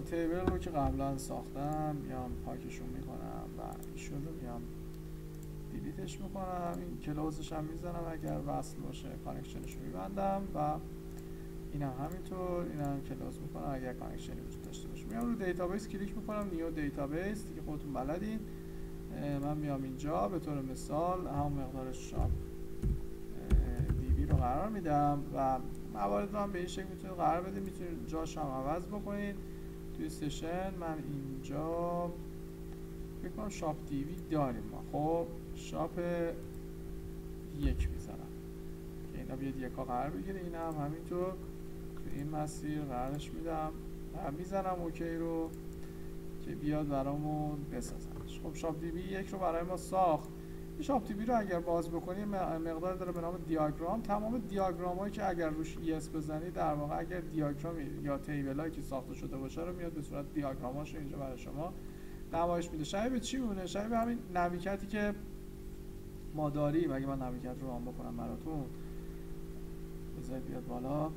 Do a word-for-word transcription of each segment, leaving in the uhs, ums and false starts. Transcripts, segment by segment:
تیبل رو که قبلا ساختم میام پاکشون میکنم و ایشون رو میام دیلیتش میکنم. این کلوزش هم میزنم اگر وصل باشه، کانکشنش رو میبندم و این هم همینطور، این هم کلوز میکنم اگر کانکشنی وجود داشته باشه. میام رو دیتابیس کلیک میکنم، نیو دیتابیس، دیگه خودتون بلدین. من میام اینجا به طور مثال همون مقدار شاپ دی بی رو قرار میدم و موارد رو هم به این شکل میتونید قرار بدید، میتونید جاش هم عوض بکنید. توی سشن من اینجا فکر کنم شاپ دی بی داریم ما. خب شاپ یک میذارم که اینا بیاد یکا قرار بگیره، این هم همینطور تو این مسیر قرارش میدم و میزنم اوکی رو که بیاد برامون بسازنش. خب شاپ دی بی یک رو برای ما ساخت. این شاپ دی بی رو اگر باز بکنیم مقدار داره به نام دیاگرام. تمام دیاگرام هایی که اگر روش یس بزنید در واقع اگر دیاگرامی یا تیبل هایی که ساخته شده باشه رو میاد به صورت دیاگرام هاش رو اینجا برای شما نمایش میده. شبیه به چی میمونه؟ شبیه به همین نویکتی که ما داریم. اگه من نویکت رو رام بکنم براتون، بذارید بیاد بالا.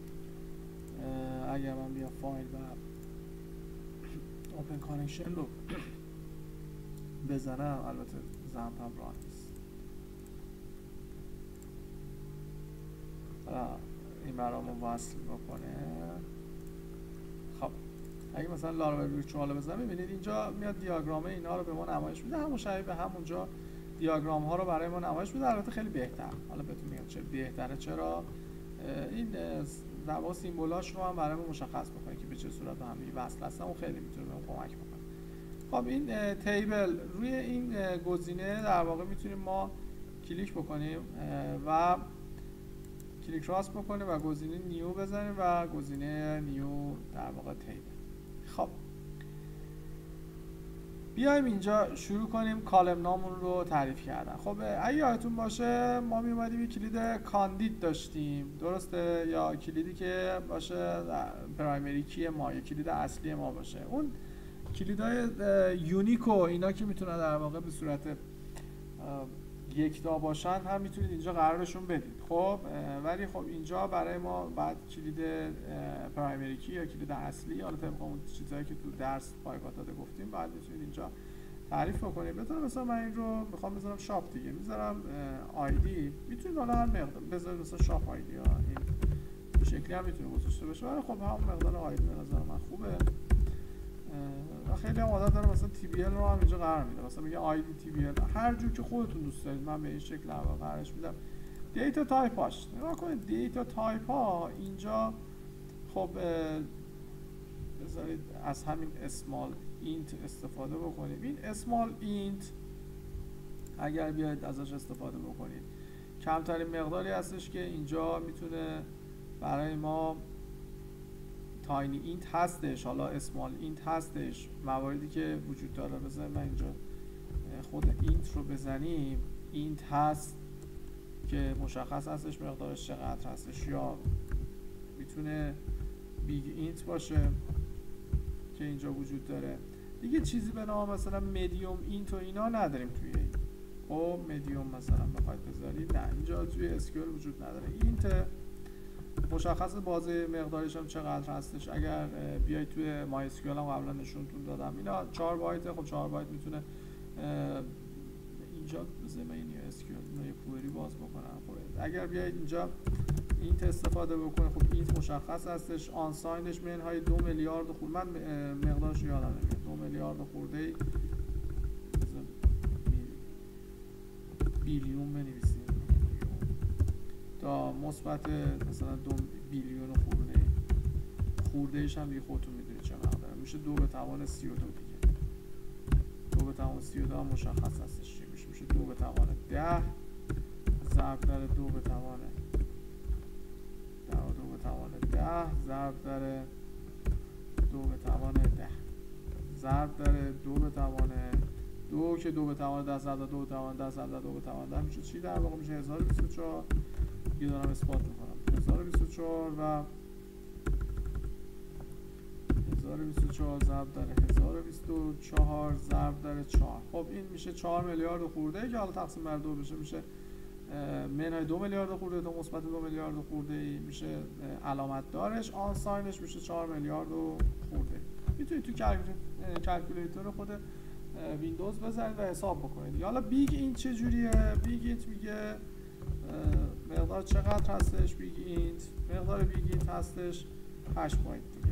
اگر من بیا فایل و اوپن کانکشن رو بزنم، البته زمپ هم راه نیست، این برامون وصل بکنه. خب اگه مثلا لاراول ویرچوال بزنم، ببینید اینجا میاد دیاگرام اینا رو به ما نمایش میده، همون شبیه به همونجا دیاگرام ها رو برای ما نمایش میده. البته خیلی بهتر. حالا بهتون میگم چه بهتره. چرا؟ این دوا سیمبولاش رو هم برای ما مشخص بکنه که به چه صورت به هم وصل هستن و خیلی میتونه بهمون کمک بکنه. خب این تیبل، روی این گزینه در واقع میتونیم ما کلیک بکنیم و کلیک راست بکنیم و گزینه نیو بزنیم و گزینه نیو در واقع تیبل. خب بیایم اینجا شروع کنیم کالم نامون رو تعریف کردن. خب اگه یادتون باشه ما می اومدیم یک کلید کاندید داشتیم، درسته؟ یا کلیدی که باشه پرایمری کی ما، یا کلید اصلی ما باشه. اون کلیدهای یونیک و اینا که میتونن در واقع به صورت یکتا باشن هم میتونید اینجا قرارشون بدید. خب ولی خب اینجا برای ما بعد کلید پرایمری کی یا کلید اصلی، حالا طبق اون چیزایی که تو درس پایگاه داده گفتیم، بعد میتونید اینجا تعریف بکنید. بذارم مثلا من این رو میخوام بذارم شاپ دیگه، میذارم آیدی. میتونید حالا هر مقدار بذارید مثلا شاپ آیدی ها، این به شکلی هم میتونه گذاشته بشه، ولی خب همون مقدار آیدی به نظر من خوبه. و خیلی هم عادت داره مثلا تی بی ال رو هم اینجا قرار میده، مثلا میگه آیدی تی بی ال، هر جور که خودتون دوست دارید من به این شکل قرارش میدم. دیتا تایپ هاش نگاه کنید. دیتا تایپ ها اینجا خب بذارید از همین اسمال اینت استفاده بکنید. این اسمال اینت اگر بیاید ازش استفاده بکنید، کمترین مقداری هستش که اینجا میتونه برای ما تاینی اینت هستش، حالا اسمال اینت هستش، مواردی که وجود داره. بذاریم من اینجا خود اینت رو بزنیم، اینت هست که مشخص هستش مقدارش چقدر هستش، یا میتونه بیگ اینت باشه که اینجا وجود داره. دیگه چیزی به نام مثلا مدیوم اینت و اینا نداریم توی این. خب مدیوم مثلا بخواید بذارید، نه اینجا توی اسکیول وجود نداره. اینت مشخص بازه مقدارش هم چقدر هستش. اگر بیاید توی مای اسکیول هم قبلا نشونتون دادم، اینا چهار بایت. خب چهار بایت میتونه اینجا زمینی اسکیول اینا یه کوئری باز بکنم. خب اگر بیاید اینجا اینت استفاده بکنه، خب اینت مشخص هستش. آن ساینش منهای دو میلیارد خورده، من مقدارش یادم نمیاد، دو میلیارد خورده بیلیون بنویسیم تا مثبت مثلا دو بیلیون خورده. خورده ایش هم دیگه خودتون میدونید چقدر میشه، دو به توان سی و دو دیگه. دو به توان سی و دو هم مشخص هستش چی میشه، میشه دو به توان ده ضرب در دو به توان در دو به توان ده ضرب در دو به توان ده ضرب در دو به توان دو که دو به توان ده ضرب در دو به توان ده ضرب در دو به توان ده میشه چی؟ در واقع میشه هزار و بیست و چهار. یه دارم اثبات میکنم، هزار و بیست و چهار و هزار و بیست و چهار ضرب در هزار و بیست و چهار ضرب در چهار. خب این میشه چهار میلیارد خورده ای که حالا تقسیم بر دو بشه میشه منهای دو میلیارد خورده تا مثبت دو میلیارد خورده ای میشه علامت دارش. آن ساینش میشه چهار میلیارد خورده ای. تو کلکولیتور خود ویندوز بزنید و حساب بکنید. حالا بیگ اینت چجوریه؟ بیگ اینت میگه مقدار چقدر هستش. بیگ اینت مقدار بیگ اینت هستش هشت پوینت دیگه.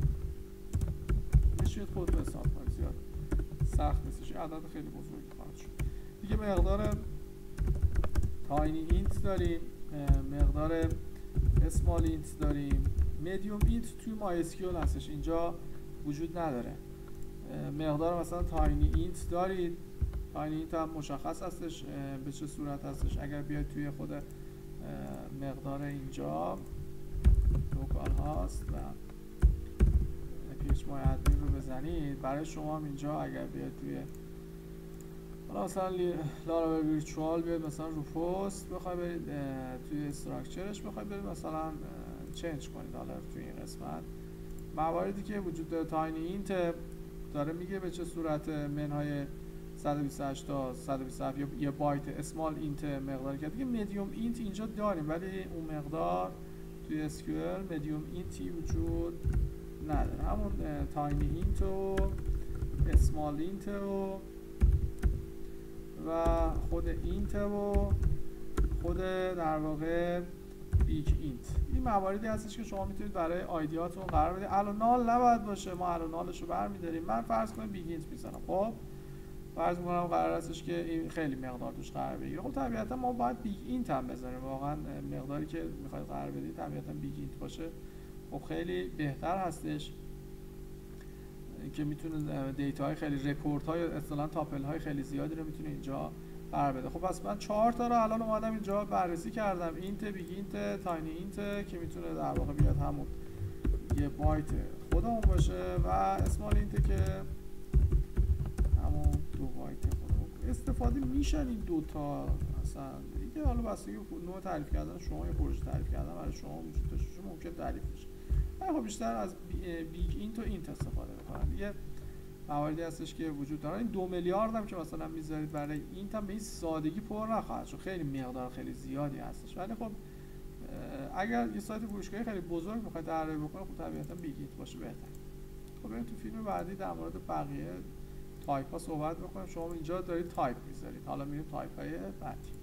میشید خودتون حساب کنید، زیاد سخت نیستش، عدد خیلی بزرگی خواهد شد دیگه. مقدار تاینی اینت داریم، مقدار اسمال اینت داریم، مدیوم اینت توی مای اس کیو ال هستش، اینجا وجود نداره. مقدار مثلا تاینی اینت دارید، تاینی اینت هم مشخص هستش به چه صورت هستش. اگر بیاید توی خود مقدار اینجا لوکال هاست و پیچ مای ادمین رو بزنید، برای شما هم اینجا اگر بیاید توی حالا مثلا لاراول ویرچوال بیاید مثلا رو پست بخوای برید توی استراکچرش بخوای برید مثلا چنج کنید. حالا توی این قسمت مواردی که وجود داره، تاینی اینت داره میگه به چه صورت، منهای صد و بیست و هشت تا صد و بیست و هفت یا بایت. اسمال اینت مقداری که دیگه مدیوم اینت اینجا داریم ولی اون مقدار توی اس کیو ال مدیوم اینتی وجود نداره. همون تاینی اینت و اسمال اینت و و خود اینت و خود در واقع بیگ اینت. این مواردی هستش که شما میتونید برای آیدیاتون قرار بدید. الان نال نباید باشه، ما الان نالش رو برمی‌داریم. من فرض کنم بیگ اینت میزنم، خب فرض می‌کنم قرار هستش که این خیلی مقدار توش قرار بگیره. خب طبیعتا ما باید بیگ اینت هم بزنیم، واقعا مقداری که می‌خواید قرار بدید طبیعتا بیگ اینت باشه خب خیلی بهتر هستش که میتونه دیتاهای خیلی رپورت‌های اصطلاحاً تاپل‌های خیلی زیادی رو میتونه اینجا قرار بده. خب پس من چهار تا رو الان اومدم اینجا بررسی کردم، اینت، بیگ اینت، تاینی اینت که میتونه در واقع بیاد همون یه بایت خودمون باشه و اسمال اینت که همون دو بایت خودمون. استفاده میشن این دو تا اصلا دیگه. حالا بستگی به نوع تعریف کردن شما یا پروژه تعریف کردن برای شما وجود داشته باشه، ممکن تعریف بشه. من خب بیشتر از بیگ اینت و اینت استفاده میکنم دیگه. مواردی هستش که وجود داره. این دو میلیارد هم که مثلا میذارید برای اینت هم به این سادگی پر نخواهد شد، خیلی مقدار خیلی زیادی هستش. ولی خب اگر یه سایت فروشگاهی خیلی بزرگ میخواید طراحی بکنه خب طبیعتا بیگ اینت باشه بهتر. خب بریم تو فیلم بعدی در مورد بقیه تایپ ها صحبت بکنیم. شما اینجا دارید تایپ میذارید، حالا میریم تایپ های بعدی.